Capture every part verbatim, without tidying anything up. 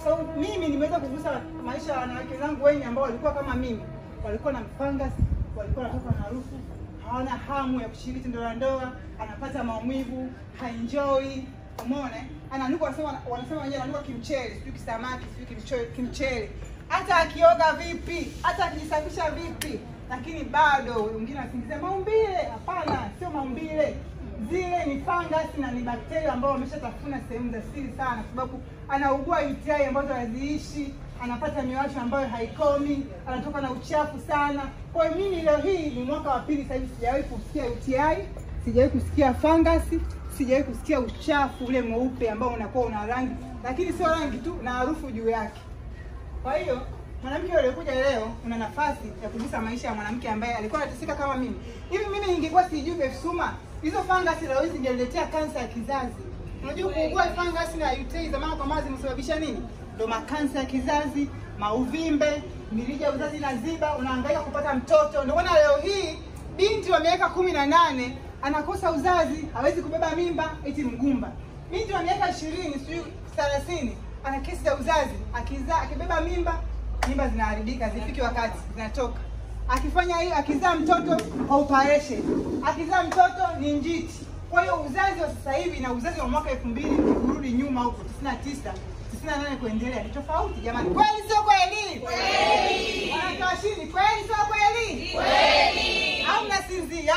So mimi nimeweza kugusa maisha ya wanawake zangu wengi ambao walikuwa kama mimi. Walikuwa na fungus, walikuwa wanatoka na harufu, hawana hamu ya kushiriki tendo la ndoa, anapata maumivu, haenjoy, umeona? Ananuka, wanasema wanasema wenyewe ananuka kimchele, sio kisamaki, sio kimchele. Hata akioga vipi, hata akijisafisha vipi, lakini bado wengine wanasingizia maumbile. Hapana, sio maumbile. Zile ni fungus na ni bakteria ambao wameshatafuna sehemu za siri sana, kwa sababu anaugua U T I ambazo haziishi, anapata miwasho ambayo haikomi, anatoka na uchafu sana. Kwa hiyo mimi leo hii ni mwaka wa pili sasa hivi sijawahi kusikia U T I, sijawahi kusikia fungus, sijawahi kusikia uchafu ule mweupe ambao unakuwa una rangi, lakini sio rangi tu, na harufu juu yake. Kwa hiyo mwanamke aliyekuja leo una nafasi ya kugusa maisha ya mwanamke ambaye alikuwa anateseka kama mimi. Hivi mimi ningekuwa sijui Befsuma, hizo fungus leo hizi zingeletea kansa ya kizazi. Unajua kuugua fungus na U T I zamani kwa mazi msababisha nini? Ndio makansa ya kizazi, mauvimbe, mirija ya uzazi inaziba, unahangaika kupata mtoto. Ndio maana leo hii binti wa miaka kumi na nane anakosa uzazi, hawezi kubeba mimba, eti mgumba. Binti wa miaka ishirini, sijui thelathini, ana kesi ya uzazi, akizaa akibeba mimba, mimba zinaharibika, zifiki wakati zinatoka. Akifanya hiyo, akizaa mtoto operation, akizaa mtoto ni njiti. Kwa hiyo uzazi wa sasa hivi na uzazi wa mwaka elfu mbili kurudi nyuma huko tisini na tisa, tisini na nane kuendelea ni tofauti jamani. Kweli sio kweli? Kweli. Wanatawashini, kweli sio kweli? Kweli. Au mnasinzia?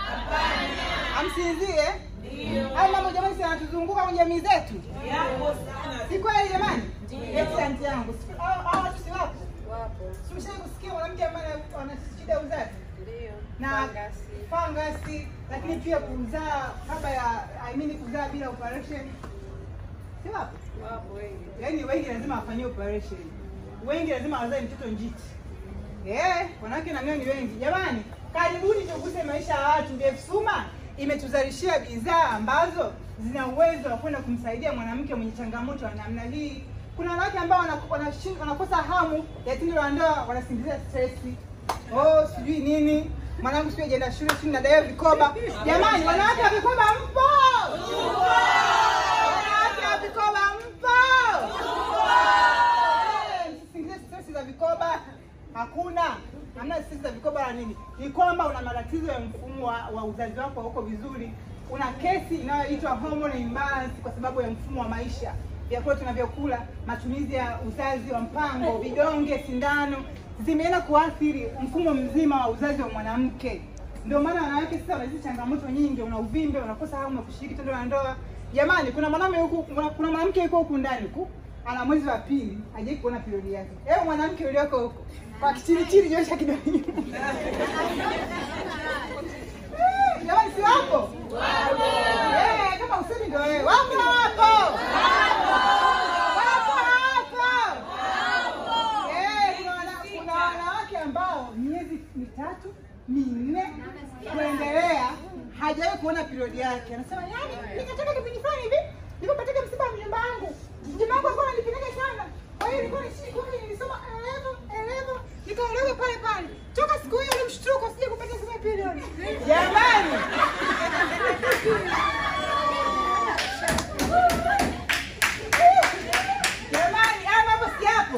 Hapana. Amsinzie? Ndio. Au mambo jamani yanatuzunguka kwenye jamii zetu? Yapo sana. Si kweli jamani? Ndio. Excellent yangu. Au watu si wapo? Wapo. Tumeshaje kusikia mwanamke ambaye ana shida uzazi? Ndio. Na fangasi. Fangasi, lakini pia kuzaa kabla ya I mean kuzaa bila operation. Si wapo? Wapo wengi. Yaani wengi lazima afanywe operation. Wengi lazima wazae mtoto njiti. Eh, wanawake na mimi ni wengi. Jamani, karibuni tuguse maisha ya watu. Befsuma imetuzalishia bidhaa ambazo zina uwezo wa kwenda kumsaidia mwanamke mwenye changamoto ya namna hii. Kuna wanawake ambao wanakosa hamu ya tendo la ndoa, wanasingizia stress. Oh, sijui nini. Mwanangu sio jenda shule, sio nadai vikoba. Jamani, wanawake wa vikoba mpo? Mpo. Wanawake wa vikoba mpo? Mpo. Eh, msingizia stress za vikoba. Hakuna. Hamna stress za vikoba la nini? Ni kwamba una matatizo ya mfumo wa, wa uzazi wako huko vizuri. Una kesi inayoitwa hormone imbalance kwa sababu ya mfumo wa maisha. Vyakula tunavyokula, matumizi ya uzazi wa mpango, vidonge, sindano zimeenda kuathiri mfumo mzima wa uzazi wa mwanamke. Ndio maana wanawake sasa wana hizo changamoto nyingi, una uvimbe, unakosa hamu ya kushiriki tendo la ndoa. Jamani, kuna mwanaume huko, kuna mwanamke yuko huko ndani huko, ana mwezi wa pili, hajawahi kuona period yake. Ewe mwanamke ulioko huko, kwa kichini chini nyosha kidogo. Jamani, si wapo? Wapo. Eh, kama usemi ndio wewe. Wapo hapo. Miezi mitatu, minne kuendelea hajawahi kuona period yake. Anasema, "Yaani, nikatoka kipindi fulani hivi, niko katika msiba wa mjomba wangu. Mjomba wangu alikuwa ananipeleka sana. Kwa hiyo nilikuwa nishiki kwa mimi nilisoma eleven, eleven, nikaolewa pale pale. Toka siku hiyo ile mshtuko sije kupata sana period." Jamani. Jamani, ama hapo si hapo.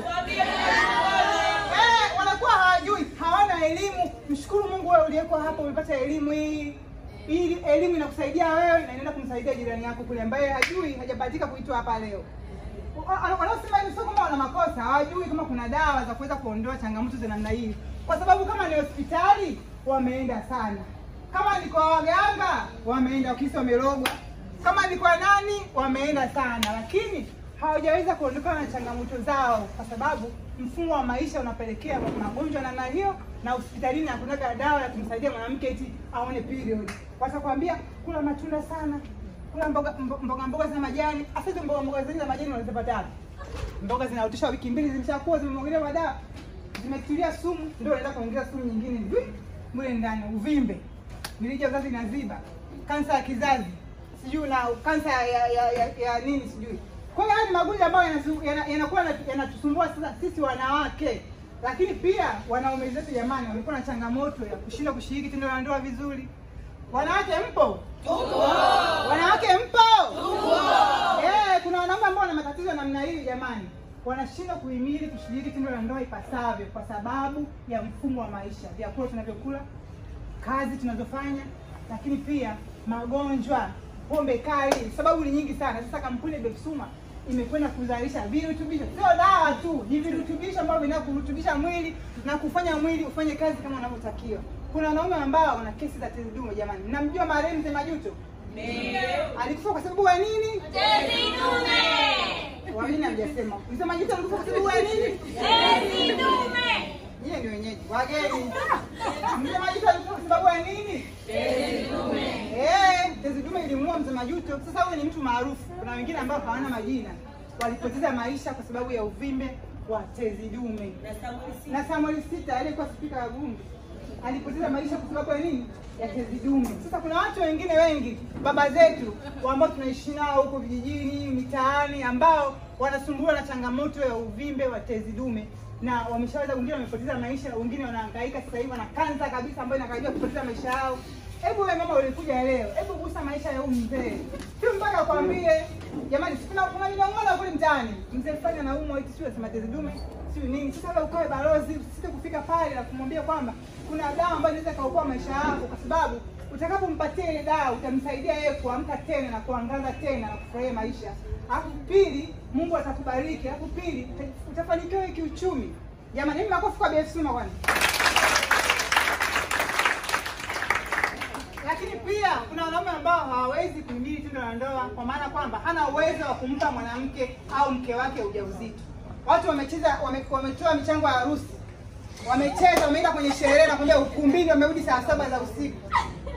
Elimu, mshukuru Mungu wewe uliyeko hapo umepata elimu hii. Hii elimu inakusaidia wewe na inaenda kumsaidia jirani yako kule ambaye hajui, hajabahatika kuitwa hapa leo. Wanaosema hivi sio kama wana makosa, hawajui kama kuna dawa za kuweza kuondoa changamoto za namna hii. Kwa sababu kama ni hospitali wameenda sana. Kama ni kwa waganga wameenda, kisa wamerogwa. Kama ni kwa nani wameenda sana, lakini hawajaweza kuondokana na changamoto zao kwa sababu mfumo wa maisha unapelekea magonjwa namna hiyo, na hospitalini hakuna dawa ya kumsaidia mwanamke eti aone period. Watakwambia kula matunda sana, kula mboga mboga mboga za majani. Afisa mboga mboga za majani unazipata. Mboga zinaotesha wiki mbili zimeshakuwa zimemwagiliwa madawa, zimetilia sumu, ndio unaenda kuongeza sumu nyingine mule ndani, uvimbe, mirija ya uzazi inaziba, kansa ya kizazi, sijui na kansa ya ya, ya, ya, ya nini sijui. Kwa hiyo haya magonjwa ambayo yanakuwa yanatusumbua sasa sisi wanawake. Lakini pia wanaume zetu jamani walikuwa na changamoto ya kushindwa kushiriki tendo la ndoa vizuri. Wanawake mpo? Tupo. Wanawake mpo? Tupo. Eh, kuna wanaume ambao wana matatizo namna hii jamani. wanashindwa kuhimili kushiriki tendo la ndoa ipasavyo kwa sababu ya mfumo wa maisha, vyakula tunavyokula, kazi tunazofanya, lakini pia magonjwa, pombe kali. Sababu ni nyingi sana. Sasa kampuni ya Befsuma imekwenda kuzalisha virutubisho, sio dawa tu, ni virutubisho ambavyo vinakurutubisha mwili na kufanya mwili ufanye kazi kama unavyotakiwa. Kuna wanaume ambao wana kesi za tezi dume. Jamani, mnamjua marehemu Mzee Majuto? Ndio. Alikufa kwa sababu ya nini? Tezi dume. Wengine hamjasema. Mzee Majuto alikufa kwa sababu ya nini? Tezi dume. Yeye ndio wenyeji. Wageni. Mzee Majuto alikufa kwa sababu ya nini? Tezi dume. Eh, tezi dume ilimuua Mzee Majuto. Sasa huyu ni mtu maarufu. Kuna wengine ambao hawana majina walipoteza maisha kwa sababu ya uvimbe wa tezi dume. Na Samuel Sita aliyekuwa spika wa bunge alipoteza maisha kwa sababu ya nini? Ya tezi dume. Sasa kuna watu wengine wengi, baba zetu ambao tunaishi nao huko vijijini, mitaani, ambao wanasumbuliwa na changamoto ya uvimbe wa tezi dume na wameshaweza, wengine wamepoteza maisha, wengine wanahangaika sasa hivi na kansa kabisa ambayo inakaribia kupoteza maisha yao. Hebu wewe mama ulikuja leo, hebu gusa maisha ya huyu mzee. Sio mpaka kwambie, jamani, kuna kuna minong'ono kule mtaani. Mzee fulani anaumwa eti sio sema tezi dume, sio nini. Sasa wewe ukae balozi, usite kufika pale na kumwambia kwamba kuna dawa ambayo inaweza kuokoa maisha yako, kwa sababu utakapompatia ile dawa utamsaidia yeye kuamka tena na kuangaza tena na kufurahia maisha. Alafu pili, Mungu atakubariki. Alafu pili, utafanikiwa kiuchumi. Jamani, mimi makofi kwa Befsuma kwani. Lakini pia kuna wanaume ambao hawawezi kuhimili tendo la ndoa, kwa maana kwamba hana uwezo wa kumpa mwanamke au mke wake ujauzito. Watu wamecheza, wame, wametoa michango ya harusi, wamecheza, wameenda kwenye sherehe na kwenda ukumbini, wamerudi saa saba za usiku.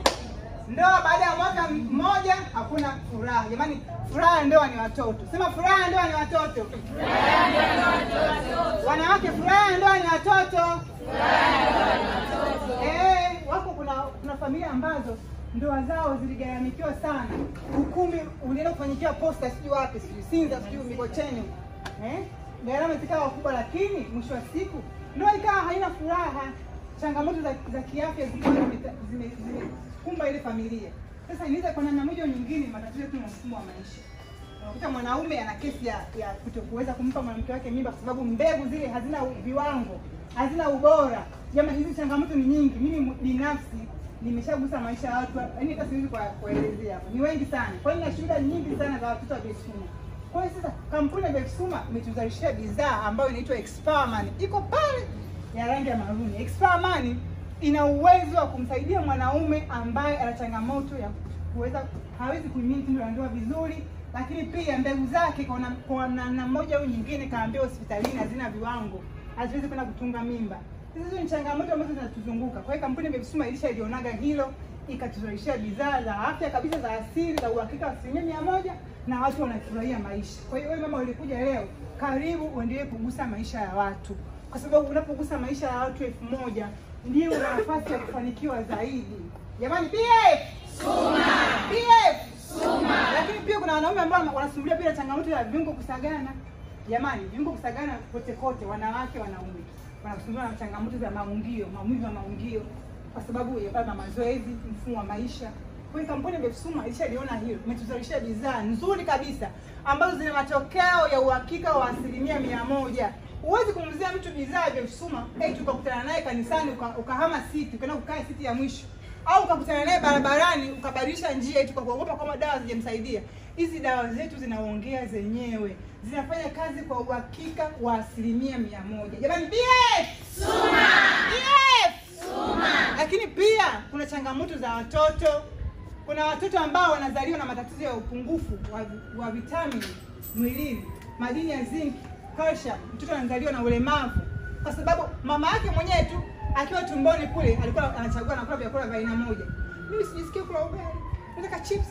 Ndoa baada ya mwaka mmoja hakuna furaha. Jamani, furaha ya ndoa ni watoto. Sema furaha ya ndoa ni watoto. Furaha ya ndoa ni watoto. Wanawake, furaha ya ndoa ni watoto. Furaha ya ndoa ni watoto. Eh, wako kuna kuna familia ambazo ndoa zao ziligharamikiwa sana. Ukumbi ulienda kufanyikia posta sijui wapi, sijui Sinza, sijui Mikocheni. Eh? Gharama zikawa kubwa, lakini mwisho wa siku ndoa ikawa haina furaha. Changamoto za, za kiafya zikawa zime kumba ile familia. Sasa inaweza kwa namna moja au nyingine matatizo yetu na mfumo wa maisha. Unakuta mwanaume ana kesi ya, ya kutokuweza kumpa mwanamke wake mimba kwa sababu mbegu zile hazina viwango, hazina ubora. Jamani, hizi changamoto ni nyingi. Mimi binafsi nimeshagusa maisha ya watu, yaani hata siwezi kuelezea hapa. Ni wengi sana. Kwa hiyo nina shuhuda nyingi sana za watoto wa Befsuma. Kwa hiyo sasa kampuni ya Befsuma imetuzalishia bidhaa ambayo inaitwa Expowerman. Iko pale ya rangi ya maruni. Expowerman ina uwezo wa kumsaidia mwanaume ambaye ana changamoto ya kuweza hawezi kuhimili tendo la ndoa vizuri, lakini pia mbegu zake kwa namna moja au nyingine kaambiwa hospitalini hazina viwango, haziwezi kwenda kutunga mimba. Hizo ni changamoto ambazo zinatuzunguka. Kwa hiyo kampuni ya Befsuma ilishailionaga hilo, ikatuzalishia bidhaa za afya kabisa za asili za uhakika wa asilimia mia moja na watu wanafurahia maisha. Kwa hiyo wewe mama ulikuja leo, karibu uendelee kugusa maisha ya watu, kwa sababu unapogusa maisha ya watu elfu moja ndio una nafasi ya kufanikiwa zaidi. Jamani, P F Suma, P F Suma. Lakini pia kuna wanaume ambao wanasumbulia pia changamoto ya viungo kusagana. Jamani, viungo kusagana kote kote, wanawake wanaume wanasumbuliwa na changamoto za maungio, maumivu ya maungio kwa sababu ya baba mazoezi, mfumo wa maisha. Kwa hiyo kampuni ya Befsuma ilishaliona hilo, imetuzalishia bidhaa nzuri kabisa ambazo zina matokeo ya uhakika wa asilimia mia moja. Huwezi kumuzia mtu bidhaa ya Befsuma eti ukakutana naye kanisani ukahama uka siti, ukaenda kukaa siti ya mwisho, au ukakutana naye barabarani ukabadilisha njia eti kwa kuogopa kama dawa zijamsaidia. Hizi dawa zetu zinaongea zenyewe, zinafanya kazi kwa uhakika wa asilimia mia moja. Jamani, P F Suma, P F Suma. Lakini pia kuna changamoto za watoto. Kuna watoto ambao wanazaliwa na matatizo ya upungufu wa, wa vitamini mwilini, madini ya zinc, calcium. Mtoto anazaliwa na ulemavu kwa sababu mama yake mwenyewe tu akiwa tumboni kule alikuwa anachagua na kula vyakula vya aina moja. Mimi sijisikia kula ugali, nataka chips.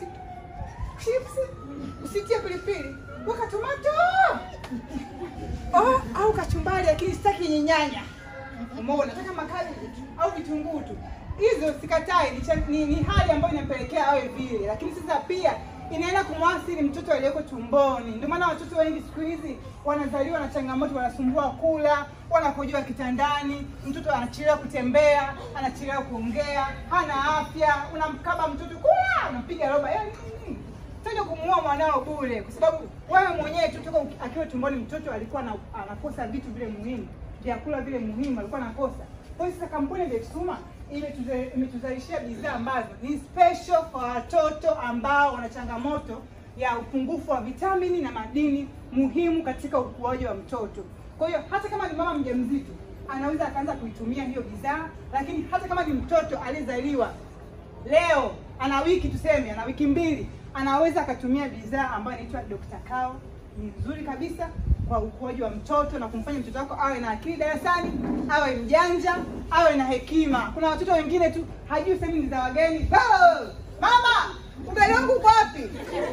Chips, usitie pilipili, weka tomato. Oh, au kachumbari lakini sitaki nyanya. Umeona, nataka makazi au vitunguu tu. Hizo sikatai, ni, ni, ni hali ambayo inapelekea awe vile, lakini sasa pia inaenda kumwasili mtoto aliyeko tumboni. Ndio maana watoto wengi siku hizi wanazaliwa na changamoto, wanasumbua kula, wanakojoa kitandani, mtoto anachelewa kutembea, anachelewa kuongea, hana afya, unamkaba mtoto kula, unampiga roba, yaani nini? Sio kumuua mwanao bure, kwa sababu wewe mwenyewe tu toka akiwa tumboni mtoto alikuwa na, anakosa vitu vile muhimu, vyakula vile muhimu alikuwa anakosa. Kwa hiyo sasa kampuni ya Befsuma imetuzalishia bidhaa ambazo ni special kwa watoto ambao wana changamoto ya upungufu wa vitamini na madini muhimu katika ukuaji wa mtoto. Kwa hiyo hata kama ni mama mjamzito anaweza akaanza kuitumia hiyo bidhaa, lakini hata kama ni mtoto aliyezaliwa leo ana wiki tuseme, ana wiki mbili, anaweza akatumia bidhaa ambayo inaitwa Doctor Cow. Ni nzuri kabisa kwa ukuaji wa mtoto na kumfanya mtoto wako awe na akili darasani, awe mjanja, awe na hekima. Kuna watoto wengine tu hajui sehemu ni za wageni. Oh, mama, ugali wangu uko wapi?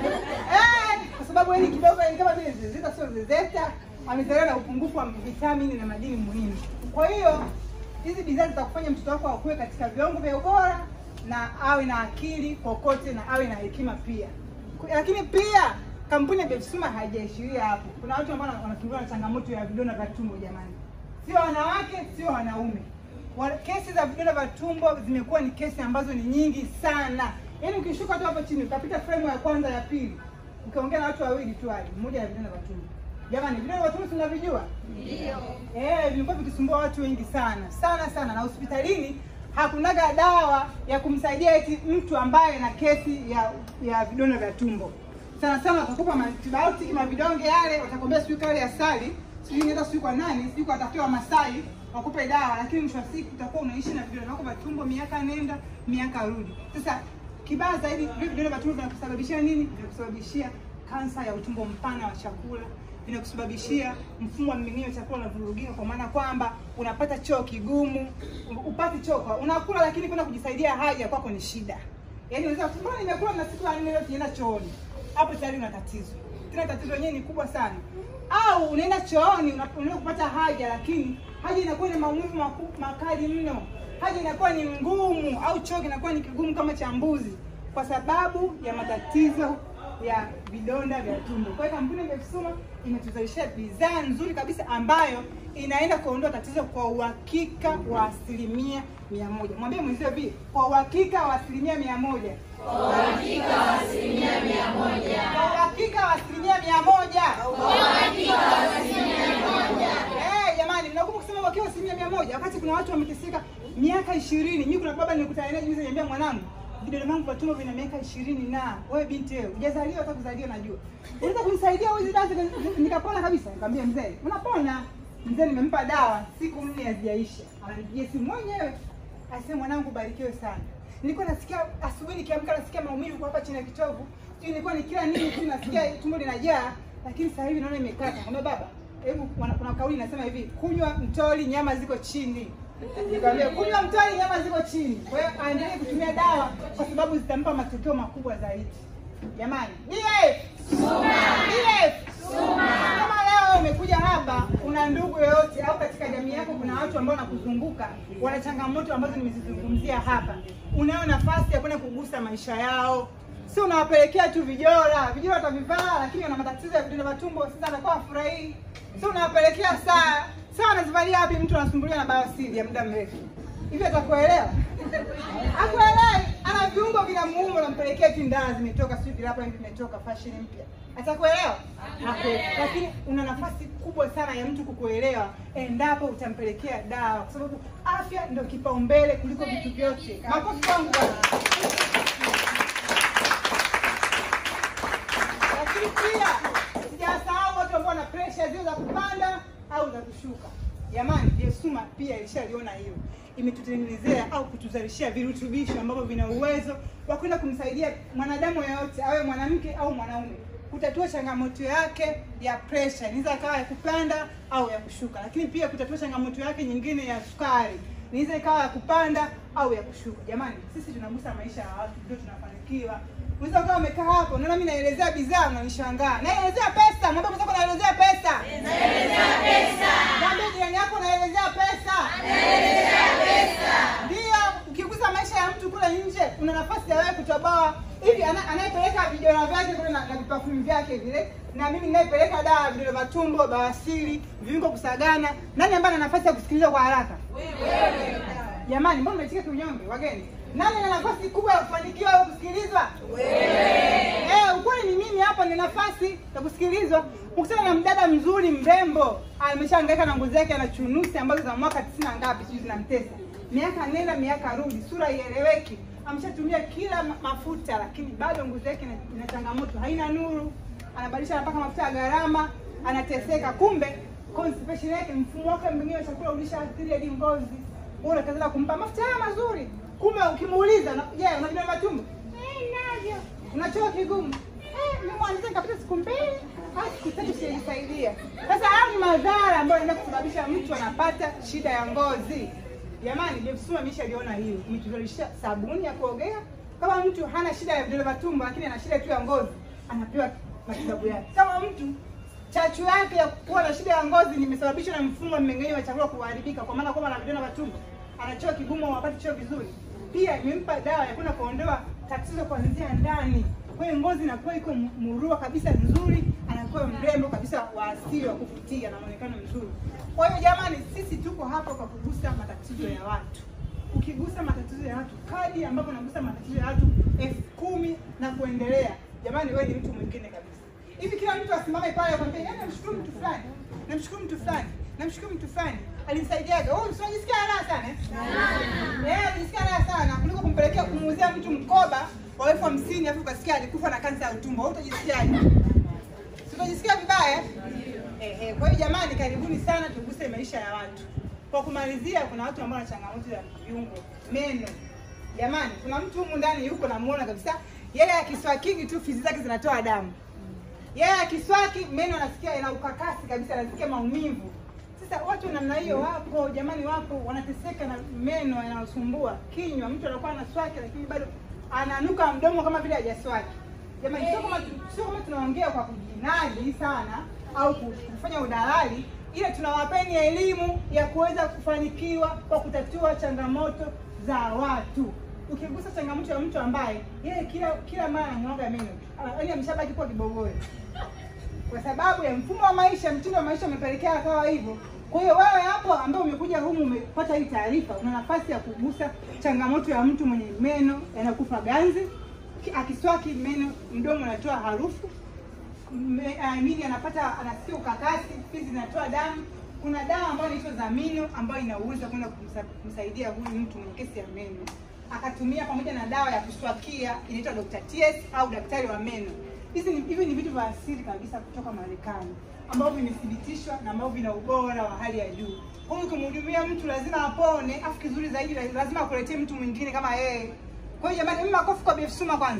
Eh, kwa sababu yeye kidogo ni kama vile zezeta sio zezeta, amezaliwa na upungufu wa vitamini na madini muhimu. Kwa hiyo hizi bidhaa zitakufanya mtoto wako akue katika viwango vya ubora na awe na akili kokote na awe na hekima pia. Lakini pia kampuni ya Befsuma haijaishiria hapo. Kuna watu ambao wanasumbuliwa na changamoto ya vidonda vya tumbo jamani. Sio wanawake, sio wanaume. Kesi za vidonda vya tumbo zimekuwa ni kesi ambazo ni nyingi sana. Yaani ukishuka tu hapo chini, ukapita frame ya kwanza ya pili, ukiongea na watu wawili tu hali, mmoja na vidonda vya tumbo. Jamani, vidonda vya tumbo tunavijua? Ndio. Eh, vimekuwa vikisumbua watu wengi sana, sana sana, na hospitalini hakunaga dawa ya kumsaidia eti mtu ambaye ana kesi ya ya vidonda vya tumbo. Sana sana watakupa antibiotic na vidonge yale, watakwambia sio kale asali, sio inaenda sio kwa nani, sio kwa atakiwa Masai, wakupe dawa, lakini mwisho wa siku utakuwa unaishi na vidonda vyako vya tumbo miaka nenda, miaka rudi. Sasa kibaya zaidi vidonda vya tumbo vinakusababishia nini? Vinakusababishia kansa ya utumbo mpana wa chakula, vinakusababishia mfumo wa mmeng'enyo wa chakula unavurugika, kwa maana kwamba unapata choo kigumu, upati choo, unakula lakini kwenda kujisaidia haja kwako ni shida. Yaani unaweza kusema nimekula na siku ya nne leo nienda chooni. Hapo tayari una tatizo. Tena tatizo lenyewe ni kubwa sana. Au unaenda chooni unapoenda kupata haja, lakini haja inakuwa ni maumivu makali mno. Haja inakuwa ni ngumu au choo kinakuwa ni kigumu kama cha mbuzi kwa sababu ya matatizo ya vidonda vya tumbo. Kwa hiyo kampuni ya Befsuma imetuzalishia bidhaa nzuri kabisa ambayo inaenda kuondoa tatizo kwa uhakika wa asilimia mia moja. Mwambie mwenzio hivi, kwa uhakika wa asilimia mia moja. Kwa uhakika wa asilimia mia moja. Kwa uhakika wa asilimia mia moja. Kwa uhakika wa asilimia mia moja. Eh, jamani, mnakumbuka kusema kwa kiasi asilimia mia moja wakati kuna watu wameteseka miaka ishirini. Mimi kuna baba nilikutana naye juzi ananiambia mwanangu, vidonda vyangu vya tumbo vina miaka ishirini na wewe binti wewe, hujazaliwa hata kuzaliwa najua. Unaweza kumsaidia hizi dawa nikapona kabisa? Nikamwambia mzee, unapona? Mzee nimempa dawa, siku nne hazijaisha. Ananipigia simu mwenyewe. Asema mwanangu barikiwe sana. Nilikuwa nasikia asubuhi nikiamka nasikia maumivu kwa hapa chini ya kitovu. Sio nilikuwa nikila nini tu nasikia tumbo linajaa, lakini sasa hivi naona imekata. Nikamwambia baba, hebu kuna kauli inasema hivi, kunywa mtoli nyama ziko chini. Nikamwambia kunywa mtoli nyama ziko chini. Kwa hiyo aendelee kutumia dawa kwa sababu zitampa matokeo makubwa zaidi. Jamani, B F Suma. B F Suma. Kama leo umekuja hapa, una ndugu yoyote au katika jamii yako kuna watu ambao wanakuzunguka, wana changamoto ambazo nimezizungumzia hapa, unayo nafasi ya kwenda kugusa maisha yao. Sio unawapelekea tu vijora, vijora watavivaa lakini wana matatizo ya vidonda vya tumbo, sasa atakuwa afurahi. Sio unawapelekea saa, saa anazivalia wapi mtu anasumbuliwa na bawasiri ya muda mrefu. Hivi atakuelewa? Akuelewi, ana viungo vinamuuma unampelekea tu ndazi zimetoka sijui hapa hivi imetoka fashion mpya. Atakuelewa? Hakuelewi. Lakini una nafasi kubwa sana ya mtu kukuelewa endapo utampelekea dawa, kwa sababu afya ndio kipaumbele kuliko vitu vyote. Makofi kwangu bwana. Lakini pia sijasahau watu ambao wana pressure zile za kupanda au za kushuka. Jamani, Befsuma pia ilishaliona hiyo. Imetutengenezea au kutuzalishia virutubisho ambavyo vina uwezo wa kwenda kumsaidia mwanadamu yeyote, awe mwanamke au mwanaume, kutatua changamoto yake ya pressure, inaweza kawa ya kupanda au ya kushuka. Lakini pia kutatua changamoto yake nyingine ya sukari, inaweza ikawa ya kupanda au ya kushuka. Jamani, sisi tunagusa maisha ya watu ndio tunafanikiwa. Unaweza kama umekaa hapo, unaona mimi naelezea bidhaa unanishangaa. Naelezea pesa, mwambie mzako naelezea pesa. Naelezea pesa. Mwambie jirani yako naelezea pesa. Naelezea pesa. Ndio, ukigusa maisha ya mtu kule nje, una nafasi ya wewe kutoboa. Hivi anayepeleka vidonda vyake kule na vipafumu vyake vile, na mimi ninayepeleka dawa vidonda vya tumbo, bawasiri, viungo kusagana, nani ambaye ana nafasi ya kusikiliza kwa haraka? Wewe. Jamani, mbona mmetika kiunyonge wageni? Nani ana nafasi kubwa ya kufanikiwa au kusikilizwa? Wewe. Eh, ukweli ni mimi hapa, ni nafasi ya kusikilizwa. Ukutana na mdada mzuri mrembo, ameshahangaika na ngozi yake, ana chunusi ambazo za mwaka tisini na ngapi sijui zinamtesa. Miaka nenda miaka rudi, sura ieleweki. Ameshatumia kila mafuta lakini bado ngozi yake ina changamoto, haina nuru. Anabadilisha anapaka mafuta ya gharama, anateseka. Kumbe constipation yake, mfumo wake mmeng'enyo wa chakula ulishaathiri hadi ngozi. Wewe unakaza kumpa mafuta haya mazuri. Kumbe ukimuuliza, je, yeah, unajua matumbo? Eh, navyo. Unachoka kigumu? Eh, mimi mwanzo nikapita siku mbili, au siku tatu sinisaidia. Sasa hayo ni madhara ambayo yanaweza kusababisha mtu anapata shida ya ngozi. Jamani, Jefsuma ameshaliona hilo. Umetuzalisha sabuni ya kuogea. Kama mtu hana shida ya vidole vya tumbo lakini ana shida tu ya ngozi, anapewa matibabu yake. Kama mtu chachu yake ya kuwa na shida ya ngozi nimesababishwa na mfumo mmeng'enyo wa chakula kuharibika, kwa maana kwamba ana vidole vya tumbo, anachoo kigumu au hapati choo vizuri, pia imempa dawa ya kwenda kuondoa tatizo kuanzia ndani. Kwa hiyo ngozi inakuwa iko murua kabisa nzuri, anakuwa mrembo kabisa wa asili wa kuvutia na muonekano mzuri. Kwa hiyo jamani, sisi tuko hapa kwa kugusa matatizo ya watu. Ukigusa matatizo ya watu, kadi ambapo unagusa matatizo ya watu elfu kumi na kuendelea, jamani wewe ni mtu mwingine kabisa. Hivi kila mtu asimame pale akwambie, "Yaani namshukuru mtu fulani, namshukuru mtu fulani, namshukuru mtu fulani, alinisaidiaga." Oh, unajisikia raha sana eh? Eh, unajisikia raha sana kuliko kumpelekea kumuuzia mtu mkoba wa elfu hamsini afu ukasikia alikufa na kansa ya utumbo. Wewe utajisikiaje? Si utajisikia vibaya? Eh, eh, kwa hiyo jamani, karibuni sana tuguse maisha ya watu. Kwa kumalizia, kuna watu ambao wana changamoto ya viungo, meno. Jamani, kuna mtu humu ndani yuko namuona kabisa, yeye akiswaki tu fizi zake zinatoa damu. Yeye akiswaki meno anasikia ina ukakasi kabisa, anasikia maumivu. Sasa watu namna hiyo wapo, jamani wapo, wanateseka na meno yanayosumbua. Kinywa, mtu anakuwa anaswaki lakini bado ananuka mdomo kama vile hajaswaki. Jamani, sio kama sio kama tunaongea kwa kujinadi sana au kufanya udalali, ile tunawapeni elimu ya kuweza kufanikiwa kwa kutatua changamoto za watu. Ukigusa changamoto ya mtu ambaye yeye kila kila mara anamwaga meno, yaani ameshabaki kwa kibogoyo, kwa sababu ya mfumo wa maisha, mtindo wa maisha umepelekea akawa hivyo. Kwa hiyo wewe hapo ambao umekuja humu umepata hii taarifa, una nafasi ya kugusa changamoto ya mtu mwenye meno yanakufa ganzi, akiswaki meno mdomo unatoa harufu, mimi anapata anasikia ukakasi, fizi zinatoa damu. Kuna dawa ambayo inaitwa Zamino ambayo ina uwezo kwenda kumsaidia huyu mtu mwenye kesi ya meno. Akatumia pamoja na dawa ya kuswakia inaitwa Doctor T S au daktari wa meno. Hizi ni hivi ni vitu vya asili kabisa kutoka Marekani ambavyo vimethibitishwa na ambavyo vina ubora wa hali ya juu. Kwa hiyo kumhudumia mtu lazima apone, afu kizuri zaidi lazima akuletee mtu mwingine kama yeye. Kwa hiyo jamani, mimi makofi kwa Jefsuma kwanza.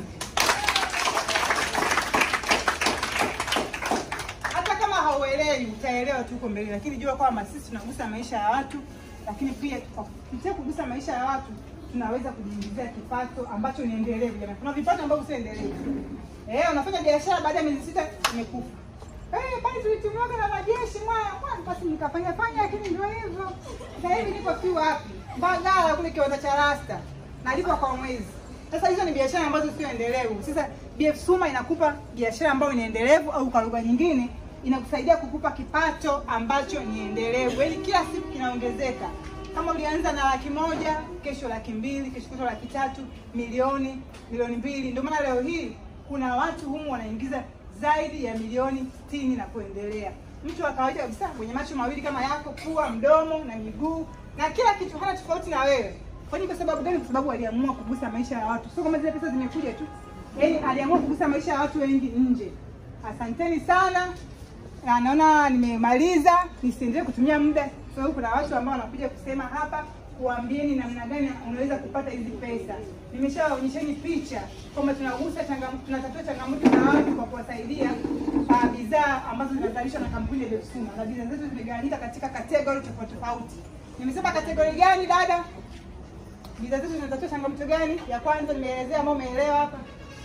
Hata kama hauelewi utaelewa tu huko mbele, lakini jua kwamba sisi tunagusa maisha ya watu, lakini pia kupitia kugusa maisha ya watu tunaweza kujiingizia kipato ambacho ni endelevu. Jamani, kuna vipato ambavyo sio endelevu. Eh, unafanya biashara baada ya miezi sita imekufa. Eh, bali tulitumiwa na majeshi mwana, mwana basi nikafanya fanya lakini ndio hivyo. Sasa hivi niko tu wapi? Mbagala kule kiwanda cha Rasta. Nalipa kwa mwezi. Sasa hizo ni biashara ambazo sio endelevu. Sasa Jefsuma inakupa biashara ambayo ni endelevu, au kwa lugha nyingine inakusaidia kukupa kipato ambacho ni endelevu. Yaani kila siku kinaongezeka. Kama ulianza na laki moja, kesho laki mbili, kesho kesho laki tatu, milioni, milioni mbili. Ndio maana leo hii kuna watu humu wanaingiza zaidi ya milioni sitini na kuendelea. Mtu wa kawaida kabisa mwenye macho mawili kama yako, pua, mdomo na miguu na kila kitu, hana tofauti na wewe. Kwa nini? Kwa sababu gani? Kwa sababu aliamua kugusa maisha ya watu. Sio kama zile pesa zimekuja tu. Yaani aliamua kugusa maisha ya watu wengi nje. Asanteni sana. Na naona nimemaliza, nisiendelee kutumia muda. Sababu kuna watu ambao wanakuja kusema hapa, kuambieni namna gani unaweza kupata hizi pesa. Nimeshawaonyesheni picha kwamba tunagusa changamoto, tunatatua changamoto za watu kwa kuwasaidia uh, bidhaa ambazo zinazalishwa na kampuni ya Jefsuma. Na bidhaa zetu zimegawanyika katika kategori tofauti tofauti. Nimesema kategori gani dada? Bidhaa zetu zinatatua changamoto gani? Ya kwanza nimeelezea, ambao umeelewa hapa.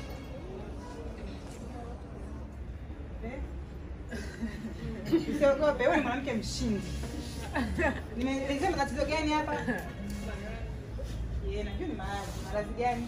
Usiogope, wewe ni mwanamke mshindi. Nimeelezea matatizo gani hapa? Yeye najua ni maradhi. Maradhi gani?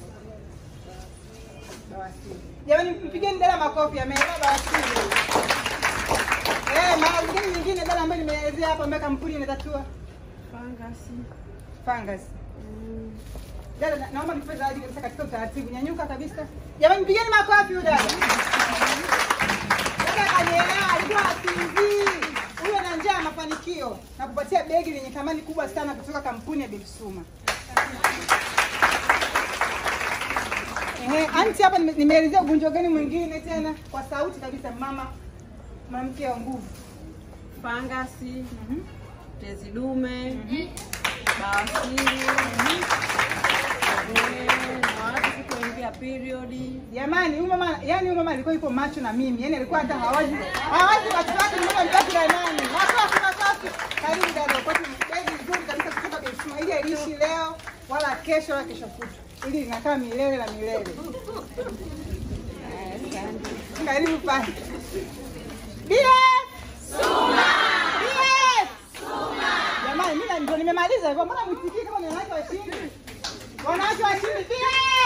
Bawasiri. Jamani, mpigeni dada makofi, ameelewa bawasiri. Eh, maradhi gani nyingine dada ambayo nimeelezea hapa ambayo kampuni inatatua? Fangasi. Fangasi. Mm. Dada, na- naomba nikupe zawadi kabisa katika utaratibu. Nyanyuka kabisa. Jamani, mpigeni makofi huyu dada. Dada kanielewa, alikuwa asinzii. Huyo ana njaa ya mafanikio na kupatia begi lenye thamani kubwa sana kutoka kampuni ya Bibsuma. Ehe, anti hapa nime- nimeelezea ugonjwa gani mwingine tena kwa sauti kabisa, mama mwanamke wa nguvu. Fangasi, Mhm. tezi dume, bawasiri, eh, na watu kutoingia period. Jamani, huyu mama, yani huyu mama alikuwa yuko macho na mimi. Yaani alikuwa hata hawazi. Hawazi watu wake mmoja mpaka la nani. Makofi makofi. Karibu dada, kwa begi nzuri kabisa kutoka Bibsuma. Ili aliishi leo wala kesho wala kesho kutwa. Ili linakaa milele na milele. Karibu pale. Bia! Suma! Bia! Suma! Jamani, mimi ndio nimemaliza hivyo. Mbona mtikii kama ni wanawake wa chini? Wanawake wa chini, bia!